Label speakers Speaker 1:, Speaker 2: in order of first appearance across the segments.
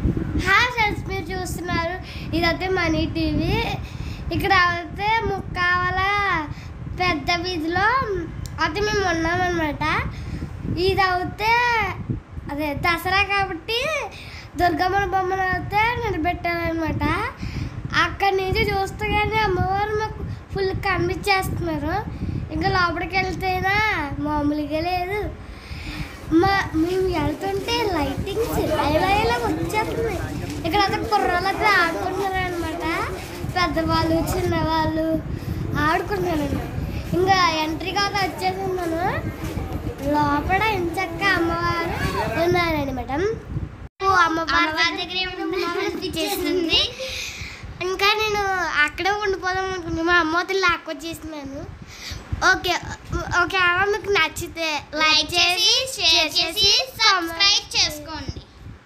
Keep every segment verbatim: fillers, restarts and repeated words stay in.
Speaker 1: Hi friends, మీరు చూస్తున్నారు ఇదైతే మనీ టీవీ. ఇక్కడ అయితే ముక్కావల పెద్ద వీధిలో అయితే మేము ఉన్నామన్నమాట. ఇది అయితే అదే దసరా కాబట్టి దుర్గమ్మ బొమ్మను అయితే నిలబెట్టారనమాట. అక్కడి నుంచి చూస్తే కానీ అమ్మవారు మాకు ఫుల్ కనిపించేస్తున్నారు. ఇంకా లోపలికి వెళ్తేనా మామూలుగా లేదు. మా మేము వెళ్తుంటే లైటింగ్స్ ఇలా ఇలా వచ్చేస్తున్నాయి. ఇక్కడ అయితే కుర్రాళ్ళు అయితే ఆడుకుంటున్నారు అనమాట. పెద్దవాళ్ళు చిన్నవాళ్ళు ఆడుకుంటున్నారండి. ఇంకా ఎంట్రీ కాక వచ్చేస్తున్నాను. లోపల ఇంచక్క అమ్మవారు ఉన్నారండి మేడం. అమ్మవారి దగ్గర చేస్తుంది. ఇంకా నేను అక్కడే ఉండిపోదాం అనుకున్నాను. మా అమ్మ వదిలి లాక్కొచ్చేస్తున్నాను. ఓకే ఓకే అమ్మ, మీకు నచ్చితే లైక్ చేసి షేర్ చేసి సబ్స్క్రైబ్ చేసుకోండి.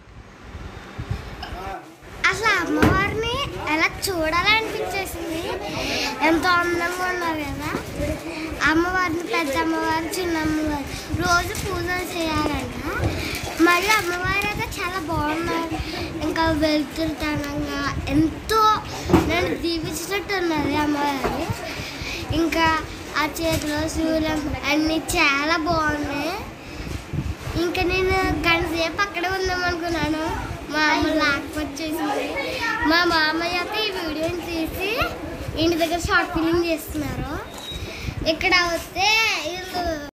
Speaker 1: అసలు అమ్మవారిని ఎలా చూడాలనిపించేసింది. ఎంతో అందంగా ఉన్నారు కదా అమ్మవారిని. పెద్ద అమ్మవారు చిన్న అమ్మవారు రోజు పూజలు చేయాలంట. మళ్ళీ అమ్మవారు అయితే చాలా బాగున్నారు. ఇంకా వెళ్తుంటానంగా ఎంతో నేను దీవించినట్టు ఉన్నది అమ్మవారు. ఇంకా ఆ చేతిలో సూర్యం అన్నీ చాలా బాగున్నాయి. ఇంకా నేను గంట సేపు అక్కడే ఉందాం అనుకున్నాను. మా అమ్మ లాక్కొచ్చేసింది. మా మామయ్య అయితే ఈ వీడియోని తీసి ఇంటి దగ్గర షార్ట్ ఫిల్మ్ చేస్తున్నారు. ఇక్కడ వస్తే వీళ్ళు